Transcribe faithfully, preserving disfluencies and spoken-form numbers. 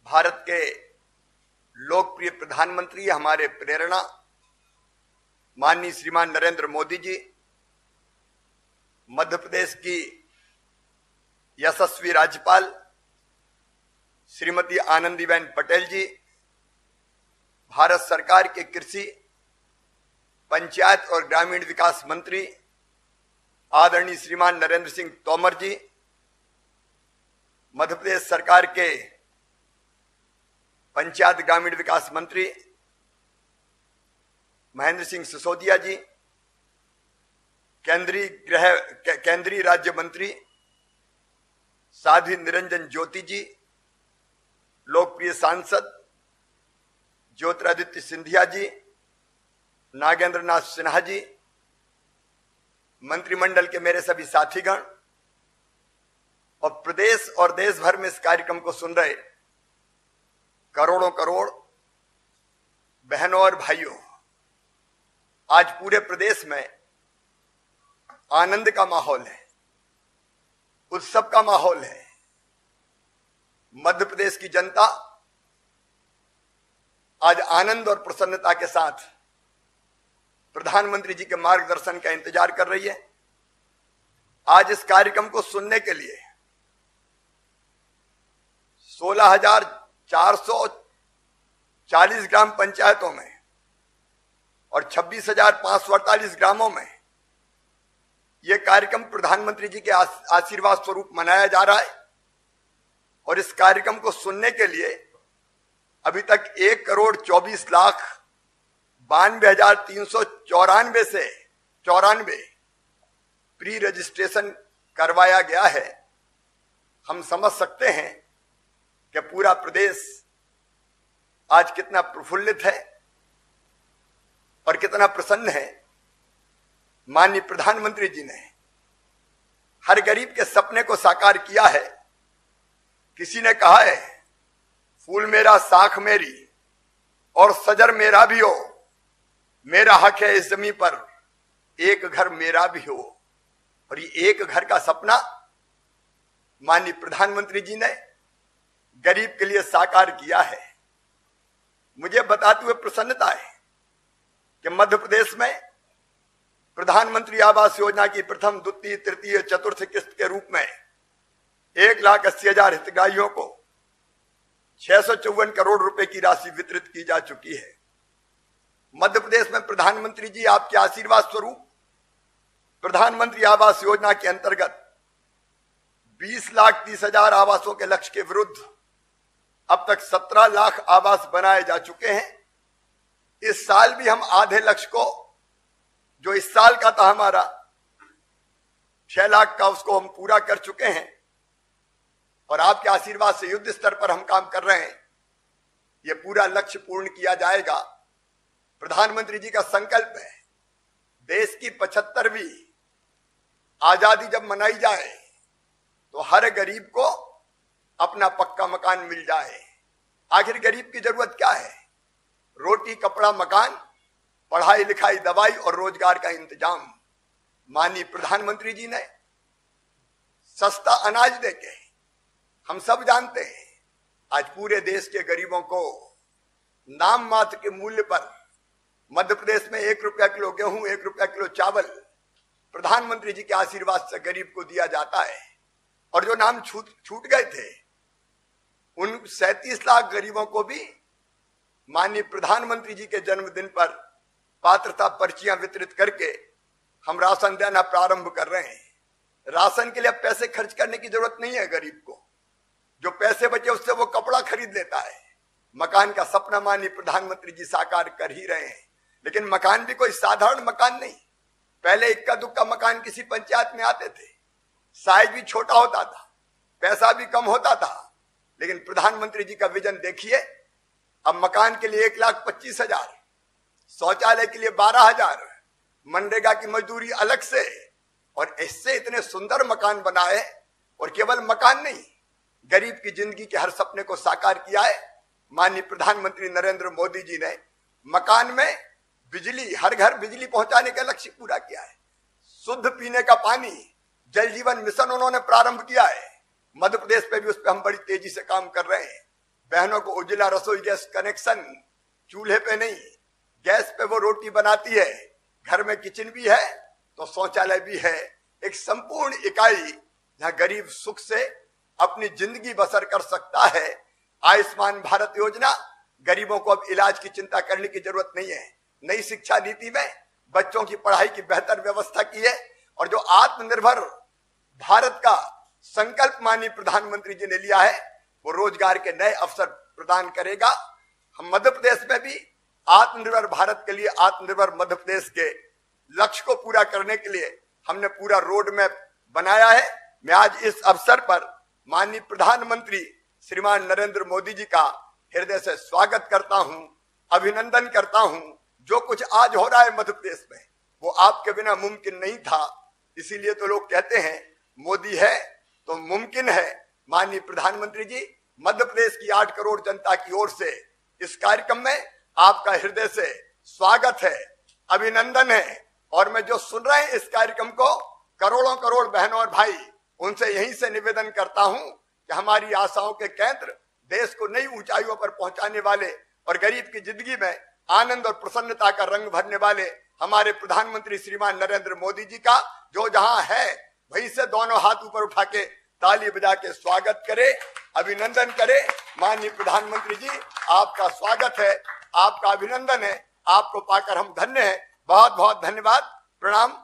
भारत के लोकप्रिय प्रधानमंत्री, हमारे प्रेरणा माननीय श्रीमान नरेंद्र मोदी जी, मध्य प्रदेश की यशस्वी राज्यपाल श्रीमती आनंदीबेन पटेल जी, भारत सरकार के कृषि, पंचायत और ग्रामीण विकास मंत्री आदरणीय श्रीमान नरेंद्र सिंह तोमर जी, मध्य प्रदेश सरकार के पंचायत ग्रामीण विकास मंत्री महेंद्र सिंह सिसोदिया जी, केंद्रीय गृह केंद्रीय राज्य मंत्री साध्वी निरंजन ज्योति जी, लोकप्रिय सांसद ज्योतिरादित्य सिंधिया जी, नागेंद्र नाथ सिन्हा जी, मंत्रिमंडल के मेरे सभी साथीगण और प्रदेश और देश भर में इस कार्यक्रम को सुन रहे करोड़ों करोड़ बहनों और भाइयों, आज पूरे प्रदेश में आनंद का माहौल है, उत्सव का माहौल है। मध्य प्रदेश की जनता आज आनंद और प्रसन्नता के साथ प्रधानमंत्री जी के मार्गदर्शन का इंतजार कर रही है। आज इस कार्यक्रम को सुनने के लिए सोलह हजार चार सौ चालीस ग्राम पंचायतों में और छब्बीस हजार पांच सौ अड़तालीस ग्रामों में यह कार्यक्रम प्रधानमंत्री जी के आशीर्वाद स्वरूप मनाया जा रहा है। और इस कार्यक्रम को सुनने के लिए अभी तक एक करोड़ चौबीस लाख बानवे हजार तीन सौ चौरानवे से चौरानवे प्री रजिस्ट्रेशन करवाया गया है। हम समझ सकते हैं कि पूरा प्रदेश आज कितना प्रफुल्लित है और कितना प्रसन्न है। माननीय प्रधानमंत्री जी ने हर गरीब के सपने को साकार किया है। किसी ने कहा है, फूल मेरा साख मेरी और सजर मेरा भी हो, मेरा हक है इस जमीन पर एक घर मेरा भी हो। और ये एक घर का सपना माननीय प्रधानमंत्री जी ने गरीब के लिए साकार किया है। मुझे बताते हुए प्रसन्नता है कि मध्य प्रदेश में प्रधानमंत्री आवास योजना की प्रथम, द्वितीय, तृतीय, चतुर्थ किस्त के रूप में एक लाख अस्सी हजार हितग्राहियों को छह सौ चौवन करोड़ रुपए की राशि वितरित की जा चुकी है। मध्य प्रदेश में प्रधानमंत्री जी आपके आशीर्वाद स्वरूप प्रधानमंत्री आवास योजना के अंतर्गत बीस लाख तीस हजार आवासों के लक्ष्य के विरुद्ध अब तक सत्रह लाख आवास बनाए जा चुके हैं। इस साल भी हम आधे लक्ष्य को, जो इस साल का था हमारा छह लाख का, उसको हम पूरा कर चुके हैं। और आपके आशीर्वाद से युद्ध स्तर पर हम काम कर रहे हैं। यह पूरा लक्ष्य पूर्ण किया जाएगा। प्रधानमंत्री जी का संकल्प है, देश की पचहत्तरवीं आजादी जब मनाई जाए तो हर गरीब को अपना पक्का मकान मिल जाए। आखिर गरीब की जरूरत क्या है? रोटी, कपड़ा, मकान, पढ़ाई लिखाई, दवाई और रोजगार का इंतजाम। माननीय प्रधानमंत्री जी ने सस्ता अनाज देके, हम सब जानते हैं, आज पूरे देश के गरीबों को नाम मात्र के मूल्य पर मध्य प्रदेश में एक रुपया किलो गेहूं, एक रुपया किलो चावल प्रधानमंत्री जी के आशीर्वाद से गरीब को दिया जाता है। और जो नाम छूट छूट गए थे उन सैंतीस लाख गरीबों को भी माननीय प्रधानमंत्री जी के जन्मदिन पर पात्रता पर्चियां वितरित करके हम राशन देना प्रारंभ कर रहे हैं। राशन के लिए अब पैसे खर्च करने की जरूरत नहीं है। गरीब को जो पैसे बचे उससे वो कपड़ा खरीद लेता है। मकान का सपना माननीय प्रधानमंत्री जी साकार कर ही रहे हैं। लेकिन मकान भी कोई साधारण मकान नहीं। पहले इक्का दुक्का मकान किसी पंचायत में आते थे, साइज भी छोटा होता था, पैसा भी कम होता था। लेकिन प्रधानमंत्री जी का विजन देखिए, अब मकान के लिए एक लाख पच्चीस हजार, शौचालय के लिए बारह हजार, मनरेगा की मजदूरी अलग से, और इससे इतने सुंदर मकान बनाए। और केवल मकान नहीं, गरीब की जिंदगी के हर सपने को साकार किया है। माननीय प्रधानमंत्री नरेंद्र मोदी जी ने मकान में बिजली, हर घर बिजली पहुंचाने का लक्ष्य पूरा किया है। शुद्ध पीने का पानी, जल जीवन मिशन उन्होंने प्रारंभ किया है। मध्य प्रदेश पे भी उस पर हम बड़ी तेजी से काम कर रहे हैं। बहनों को उज्ज्वला रसोई गैस कनेक्शन, चूल्हे पे नहीं गैस पे वो रोटी बनाती है, घर में किचन भी है तो शौचालय भी है, एक संपूर्ण इकाई जहां गरीब सुख से अपनी जिंदगी बसर कर सकता है। आयुष्मान भारत योजना, गरीबों को अब इलाज की चिंता करने की जरूरत नहीं है। नई शिक्षा नीति में बच्चों की पढ़ाई की बेहतर व्यवस्था की है और जो आत्मनिर्भर भारत का संकल्प माननीय प्रधानमंत्री जी ने लिया है वो रोजगार के नए अवसर प्रदान करेगा। हम मध्य प्रदेश में भी आत्मनिर्भर भारत के लिए, आत्मनिर्भर मध्य प्रदेश के लक्ष्य को पूरा करने के लिए हमने पूरा रोड मैप बनाया है। मैं आज इस अवसर पर माननीय प्रधानमंत्री श्रीमान नरेंद्र मोदी जी का हृदय से स्वागत करता हूं, अभिनंदन करता हूं। जो कुछ आज हो रहा है मध्य प्रदेश में वो आपके बिना मुमकिन नहीं था, इसीलिए तो लोग कहते हैं मोदी है तो मुमकिन है। माननीय प्रधानमंत्री जी, मध्य प्रदेश की आठ करोड़ जनता की ओर से इस कार्यक्रम में आपका हृदय से स्वागत है, अभिनंदन है। और मैं जो सुन रहे हैं इस कार्यक्रम को, करोड़ों करोड़ बहनों और भाई, उनसे यहीं से निवेदन करता हूं कि हमारी आशाओं के केंद्र, देश को नई ऊंचाइयों पर पहुंचाने वाले और गरीब की जिंदगी में आनंद और प्रसन्नता का रंग भरने वाले हमारे प्रधानमंत्री श्रीमान नरेंद्र मोदी जी का जो जहां है वहीं से दोनों हाथ ऊपर उठा के ताली बजा के स्वागत करे, अभिनंदन करे। माननीय प्रधानमंत्री जी, आपका स्वागत है, आपका अभिनंदन है, आपको पाकर हम धन्य हैं। बहुत बहुत धन्यवाद, प्रणाम।